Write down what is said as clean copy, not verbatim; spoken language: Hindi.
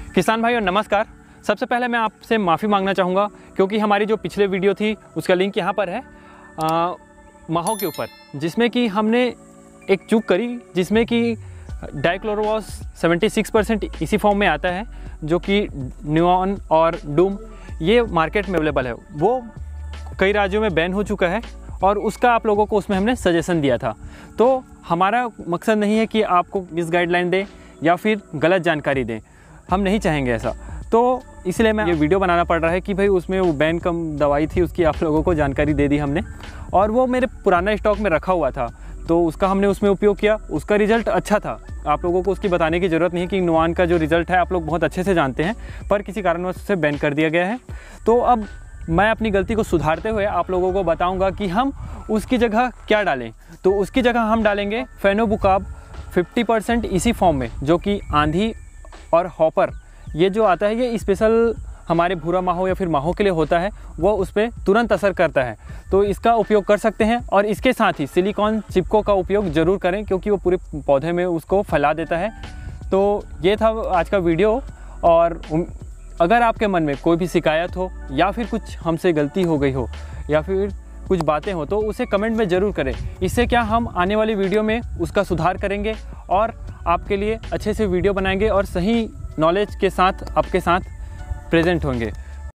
किसान भाइयों नमस्कार। सबसे पहले मैं आपसे माफ़ी मांगना चाहूँगा क्योंकि हमारी जो पिछले वीडियो थी उसका लिंक यहाँ पर है माहो के ऊपर, जिसमें कि हमने एक चूक करी, जिसमें कि डाइक्लोरोवास 76% इसी फॉर्म में आता है जो कि न्यूऑन और डूम ये मार्केट में अवेलेबल है। वो कई राज्यों में बैन हो चुका है और उसका आप लोगों को उसमें हमने सजेशन दिया था। तो हमारा मकसद नहीं है कि आपको मिस गाइडलाइन दें या फिर गलत जानकारी दें, हम नहीं चाहेंगे ऐसा। तो इसलिए मैं ये वीडियो बनाना पड़ रहा है कि भाई उसमें वो बैन कम दवाई थी उसकी आप लोगों को जानकारी दे दी हमने, और वो मेरे पुराना स्टॉक में रखा हुआ था तो उसका हमने उसमें उपयोग किया, उसका रिज़ल्ट अच्छा था। आप लोगों को उसकी बताने की ज़रूरत नहीं है कि नुआन का जो रिज़ल्ट है आप लोग बहुत अच्छे से जानते हैं, पर किसी कारणवश उसे बैन कर दिया गया है। तो अब मैं अपनी गलती को सुधारते हुए आप लोगों को बताऊंगा कि हम उसकी जगह क्या डालें। तो उसकी जगह हम डालेंगे फेनोबुकाब 50% इसी फॉर्म में, जो कि आंधी और हॉपर ये जो आता है ये स्पेशल हमारे भूरा माहो या फिर माहो के लिए होता है, वो उस पर तुरंत असर करता है। तो इसका उपयोग कर सकते हैं और इसके साथ ही सिलिकॉन चिपको का उपयोग ज़रूर करें क्योंकि वो पूरे पौधे में उसको फैला देता है। तो ये था आज का वीडियो, और अगर आपके मन में कोई भी शिकायत हो या फिर कुछ हमसे गलती हो गई हो या फिर कुछ बातें हो तो उसे कमेंट में ज़रूर करें। इससे क्या हम आने वाली वीडियो में उसका सुधार करेंगे और आपके लिए अच्छे से वीडियो बनाएंगे और सही नॉलेज के साथ आपके साथ प्रेजेंट होंगे।